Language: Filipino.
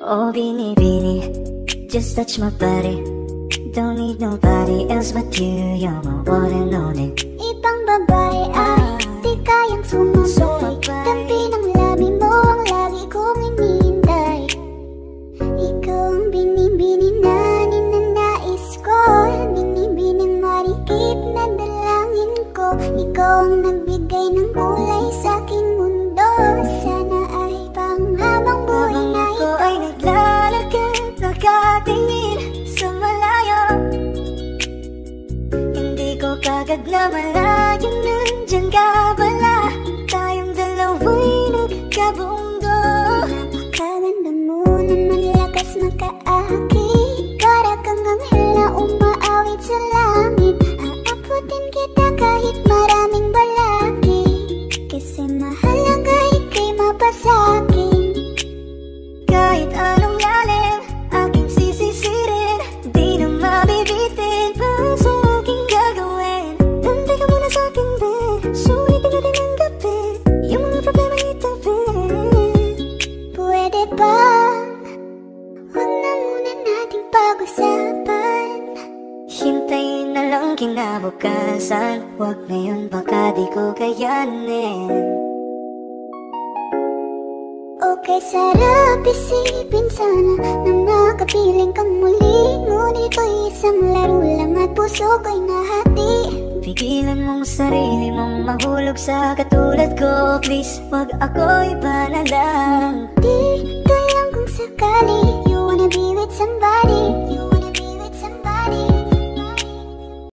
Oh, Beanie Beanie, just touch my body. Don't need nobody else but you. You're my one and only. Ibang babae ay di kayang sumabay. Tabi ng labi mo ang lagi kong inihintay. Ikaw ang binibini na ninanais ko. Binibining marikit na dalangin ko. Ikaw ang nagbigay ng kulay sa aking mundo. Sana ay panghabang buhay na ito. Habang ako ay naglalakad, nakatingin sa malayo. Hindi ko kagad na malayo, nandyan ka pala. Tayong dalawa'y nagkabundo. Napakaganda mo naman, lakas makaaki. Para kang anghel na umaawit sa langit. Aabutin kita kahit maraming balaki. Kasi mahalaga ika'y mapasakin. Kahit anong lalim, aking sisisirin. Di na mabibitin pa sa aking gagawin. Nandun ka muna sa akin, babe. Sulitin natin ang gabi. Yung mga problema itabi. Pwede ba? Huwag na muna nating pag-usapan. Hintayin na lang kinabukasan. Huwag ngayon, baka di ko kayanin. Okay, sarap isipin sana na makapiling kang muli. Ngunit ito'y isang laro lang at puso ko'y nahati. Pigilan mong sarili mong mahulog sa katulad ko. Please, wag ako'y ba na lang. Di ka lang kung sakali. You wanna be with somebody. You